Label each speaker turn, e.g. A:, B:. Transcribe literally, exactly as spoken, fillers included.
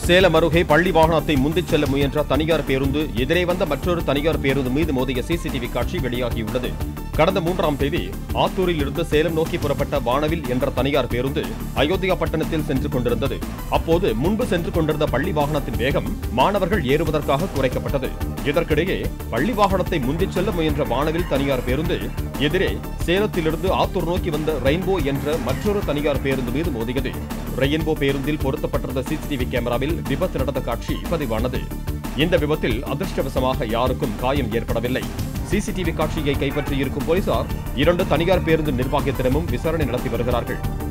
A: சேலம் அருகே பள்ளி வாகனத்தை முந்திச் செல்ல முயன்ற தனியார் பேருந்து எதிரே வந்த மற்றொரு தனியார் பேருந்து மீது மோதிய சிசிடிவி காட்சி வெளியாகியுள்ளது. கடந்த மூன்றாம் தேதி ஆத்தூரில் இருந்து சேலம் நோக்கி புறப்பட்ட வானவில் என்ற தனியார் பேருந்து அயோத்தியா பட்டணத்தில் சென்று கொண்டிருந்தது. அப்போது முன்பு சென்று கொண்டிருந்த பள்ளி வாகனத்தின் வேகம் மாணவர்கள் ஏறுவதற்காக குறைக்கப்பட்டது. இதற்கிடையே பள்ளி வாகனத்தை முந்திச் செல்ல முயன்ற வானவில் தனியார் பேருந்து எதிரே சேலத்திலிருந்து ஆத்தூர் நோக்கி வந்த ரெயின்போ என்ற மற்றொரு தனியார் பேருந்து மீது மோதியது. ரெயின்போ பேருந்தில் பொருத்தப்பட்டிருந்த சிசிடிவி கேமராவில் விபத்து நடந்த காட்சி பதிவானது. இந்த விபத்தில் அதிர்ஷ்டவசமாக யாருக்கும் காயம் ஏற்படவில்லை. சிசிடிவி காட்சியை கைப்பற்றியிருக்கும் போலீசார் இரண்டு தனியார் பேருந்து நிர்வாகத்திடமும் விசாரணை நடத்தி வருகிறார்கள்.